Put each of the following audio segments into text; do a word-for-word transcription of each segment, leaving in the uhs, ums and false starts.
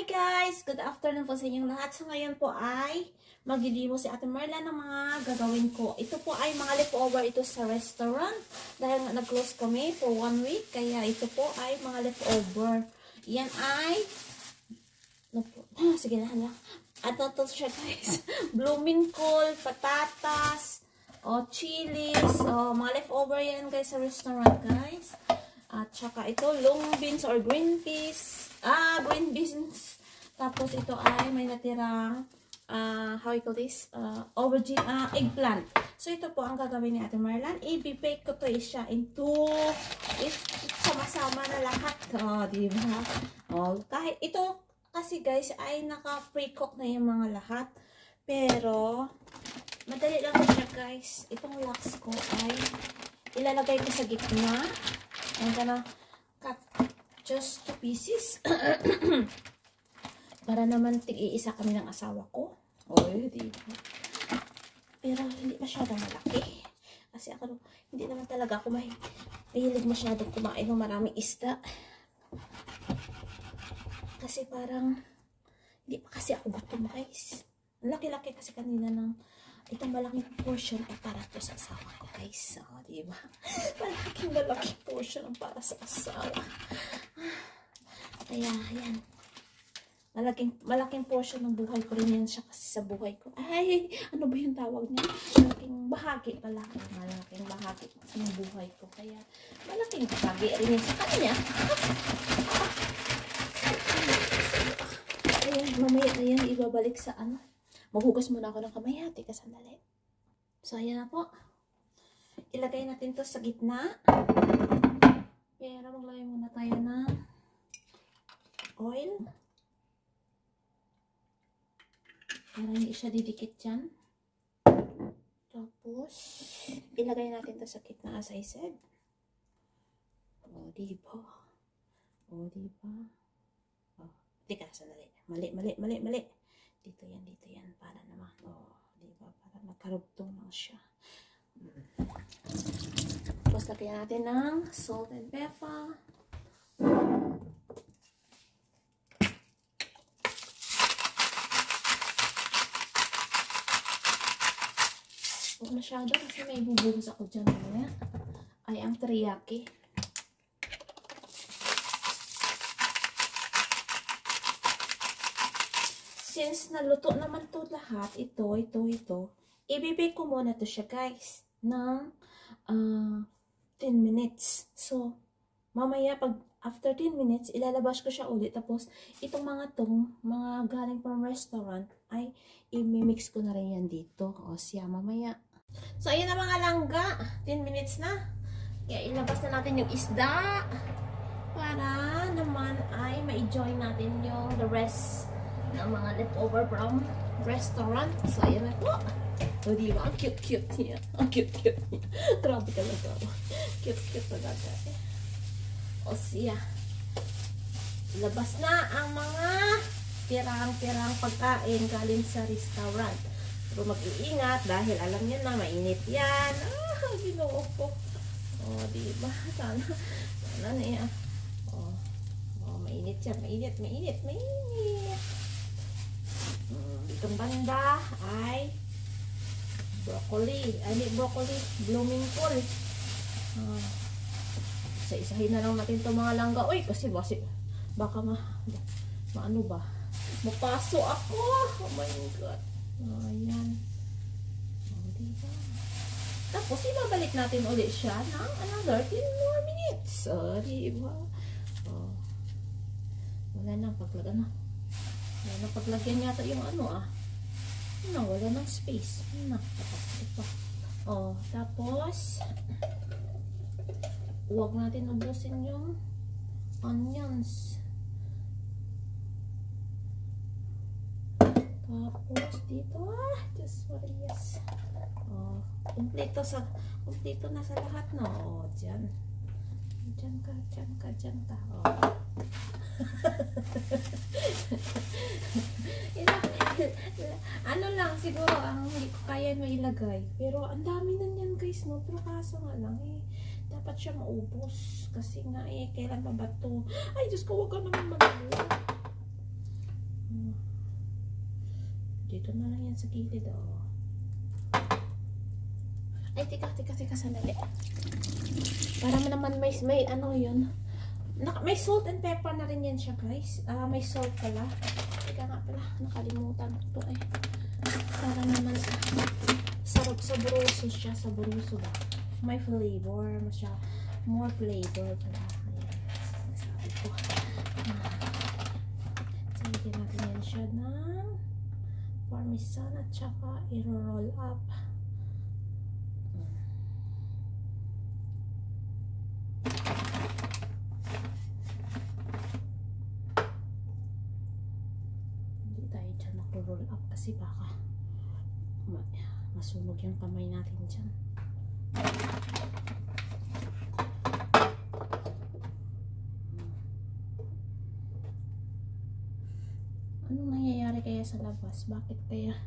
guys! Good afternoon po sa inyong lahat. So ngayon po ay maglilimo si Ate Marla ng mga gagawin ko. Ito po ay mga leftover ito sa restaurant. Dahil nga nag-close kami for one week. Kaya ito po ay mga leftover. Yan ay... No po. Ah, sige na lang. At ito siya guys. Blooming coal, patatas, o chilies, o mga leftover yan guys sa restaurant guys. At saka ito long beans or green peas. Ah, green beans. Tapos ito ay may natirang, uh, how you call this? Uh, aubergine, uh, eggplant. So ito po ang gagawin ni Ate Marlan. I-bake ko to siya into, sama-sama na lahat. Oh, diba? Oh, kahit ito, kasi guys, ay naka-pre-cook na yung mga lahat. Pero, madali lang siya guys. Itong wax ko ay ilalagay ko sa gitna. I'm gonna cut just two pieces. Para naman tig-iisa kami ng asawa ko. Oy, diba? Pero hindi masyadong malaki. Kasi ako, hindi naman talaga ako may mahilig masyadong kumain ng maraming isda. Kasi parang, hindi pa kasi ako gutom guys. Laki-laki kasi kanina ng itong malaking portion ay para to sa asawa ko guys. O, oh, diba? Malaking malaking portion ang para sa asawa. Kaya, yan. Malaking, malaking portion ng buhay ko rin yan siya kasi sa buhay ko. Ay, ano ba yung tawag niya? Malaking bahagi pala. Malaking bahagi sa buhay ko. Kaya, malaking bahagi rin yan sa kanya. Ayan, mamaya na yan ibabalik sa ano. Maghugas muna ako ng kamay ha. Tika, sandali. So, ayan na po. Ilagay natin to sa gitna. Pero maglagay muna tayo ng oil. Para hindi siya didikit dyan. Tapos, ilagay natin to sa gitna as I said. O, diba? O, diba? O, tika, sandali. Mali, mali, mali, mali. Dito yan, dito yan. Para naman. O, diba? Para nagkarugtong lang siya. Tapos, lagyan natin ng salt and pepper. Huwag masyado kasi may bubuhos ako dyan. Mamaya. Ay, ang teriyaki. Since naluto naman to lahat, ito, ito, ito, ibibake ko muna to siya guys ng uh, ten minutes. So, mamaya pag after ten minutes, ilalabas ko siya ulit. Tapos, itong mga tong, mga galing from restaurant, ay i-mix ko na rin yan dito. O siya, mamaya. So, ayun na mga langga. ten minutes na. Kaya ilabas na natin yung isda. Para naman ay ma-enjoy natin yung the rest ng mga leftover from restaurant. So, ayun na po. O, diba? Ang cute-cute niya. Ang cute-cute niya. Grabe talaga. Cute-cute talaga. O siya. Labas na ang mga pirang-pirang pagkain galing sa restaurant. Pero mag-iingat dahil alam niyo na mainit yan. Ah, ginoo ko. O, diba? Sana, sana na yan. O, o, mainit yan. Mainit, mainit, mainit. Hmm, ditong banda ay broccoli. Ay, hindi broccoli. Blooming coal. Ah. Isa-isahin na lang natin itong mga langga. Uy, kasi basi, baka ma, maano ba? Mapaso ako. Oh my God. Ayan. Oh, diba? Tapos, ibabalik natin ulit siya ng another ten more minutes. Oh, diba? Oh. Wala nang paglagyan na. Wala nang paglagyan yata yung ano ah. No, wala nang space. No, tapos ito. Oh, tapos, huwag natin ubusin yung onions. Tapos dito, ah, just Marias. Oh, kumpleto sa, kumpleto na sa lahat, no? Oh, dyan. Dyan ka, dyan ka, dyan ka. Oh. Ano lang, siguro, ang hindi ko kaya mailagay. Pero, ang dami na yan, guys, no? Pero kaso nga lang, eh. Dapat siya maubos. Kasi nga, eh, kailan pa ba ito? Ay, Diyos ko, huwag ka naman mag-alala. dito na lang yan sa gilid, oh. Ay, tika, tika, tika, sandali. Para naman may, may ano yun. Na, may salt and pepper na rin yan siya, guys. Ah, may salt pala. Tika nga pala, nakalimutan ko to eh. Para naman, ah, sarap, sabroso siya, sabroso ba? May flavor, masya, more flavor pala. Ayan, nasabi ko. Ah. Sige natin yan siya ng parmesan at saka i-roll up. Roll up kasi baka masunog yung kamay natin dyan. Anong nangyayari kaya sa labas? Bakit kaya?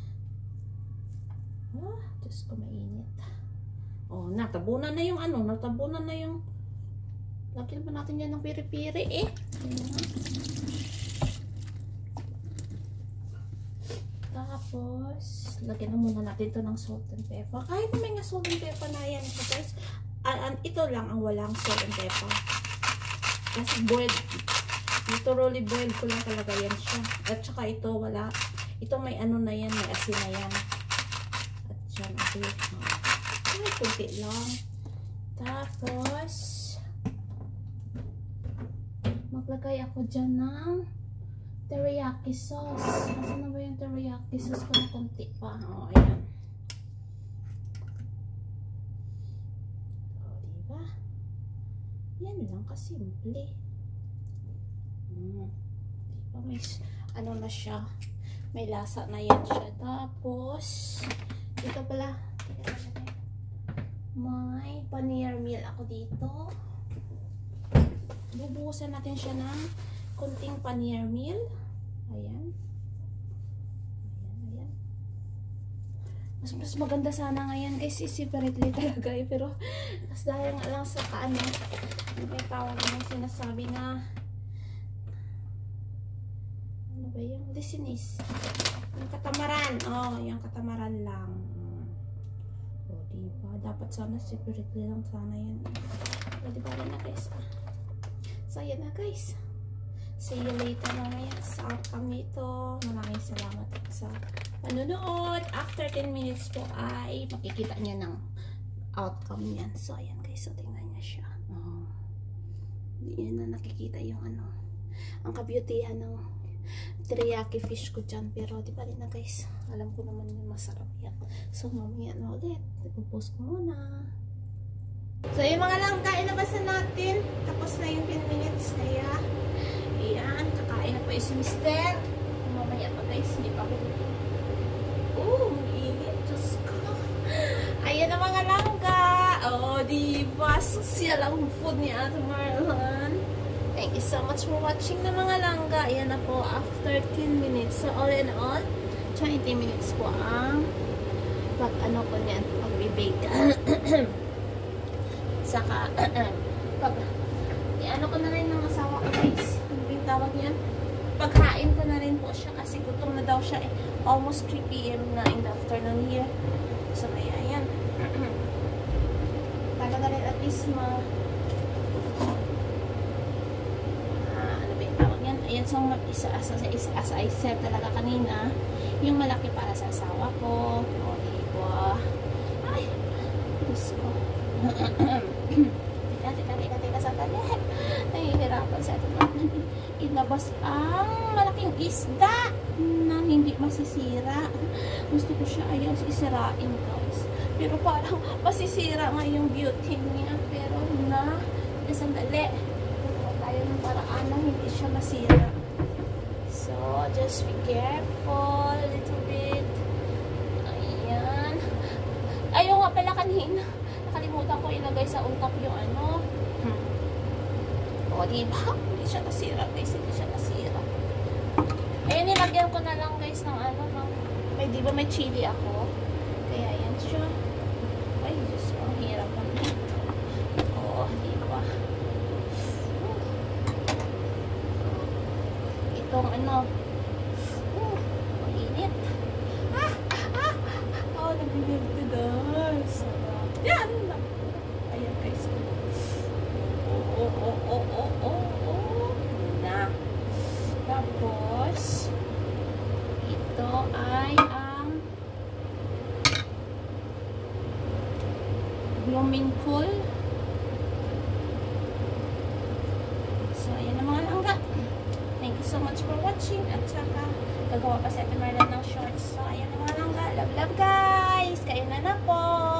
Ah, Diyos ko, mainit. Oh, natabunan na yung ano, natabunan na yung lagyan ba natin yan ng piri-piri eh. Tapos, lagyan na muna natin ito ng salt and pepper. Kahit may nga salt and pepper na yan. So guys, uh, uh, ito lang ang walang salt and pepper. Kasi boiled. Ito rolly boiled ko lang talaga yan siya. At saka ito wala. Ito may ano na yan, may asin na yan. At yan, ito. Ay, kunti lang. Tapos, maglagay ako dyan ng teriyaki sauce. Kasi na ba yung teriyaki sauce ko na konti pa? O, oh, ayan. O, oh, diba? Yan lang kasimple. Hmm. Diba? May, ano na siya. May lasa na yan siya. Tapos, dito pala. May paneer meal ako dito. Bubuhusan natin siya ng konting paneer meal. Ayan. Ayan, ayan. Mas, mas maganda sana ngayon guys, i-separately talaga eh. Pero, mas dahil nga lang sa ano, may tawag na sinasabi na, ano ba yung listenis? Yung katamaran. Oh, yung katamaran lang. O, oh, diba? Dapat sana separately lang sana yan. O, diba rin na guys? Ah. So, ayan na guys. See you later mamaya sa outcome nito. Maraming salamat sa panonood. After ten minutes po ay makikita niya ng outcome niyan. So, ayan guys. So, tingnan niya siya. Oh. Yan na nakikita yung ano. Ang kabutihan ng teriyaki fish ko dyan. Pero, di ba rin na guys? Alam ko naman yung masarap yan. So, mamaya na ulit. Ipopost ko muna. So, yung mga langka, inabasan natin. Tapos na yung ten minutes. Kaya, ayan, kakain na po yung si mister. Mamaya pa guys, hindi pa ako. Oh, init. Diyos ko. Ayan ang mga langka. Oh, diba? Social ang food ni Ate Marlon. Thank you so much for watching na mga langka. Ayan na po, after ten minutes. So, all in all, twenty minutes po ang pag ano ko niyan, pag-bake. Saka, pag, i-ano ko na rin ng asawa ko guys. Ano yung tawag niyan? Paghain ko na rin po siya kasi gutom na daw siya eh. Almost three p m na in the afternoon here. So, kaya yan. Para na rin at least ma... Uh, ano ba yung tawag niyan? Ayan, so, isa, isa, isa, as I said talaga kanina, yung malaki para sa asawa ko. O, diba? Ay! Diyos ko. Teka, teka, teka, teka, sandali. Nahihirapan sa atin. Ilabas ang malaking isda na hindi masisira. Gusto ko siya ayaw isirain guys. Pero parang masisira nga yung beauty niya. Pero na, sandali. Pero tayo ng paraan na hindi siya masira. So, just be careful a little bit. Ayan. Ayaw nga pala kanina. Nakalimutan ko ilagay sa untap yung ano. Hmm. O, diba? Hindi siya nasira guys. Hindi siya nasira. Ayan, nilagyan ko na lang guys ng ano. Ng, may, diba may chili ako? Kaya yan siya. Ay, Diyos ko. Ang hirap lang dito. O, diba? Itong ano. Uh, mainit. nag-melt guys. Yan! Ayan guys. Oo, oo, oo, oo, oo, oo. Na. Tapos, ito ay ang blooming cool. So, ayan ang mga langga. Thank you so much for watching. At saka, gagawa pa si Ate Marla ng shorts. So, ayan ang mga langga. Love, love guys! Kain na na po!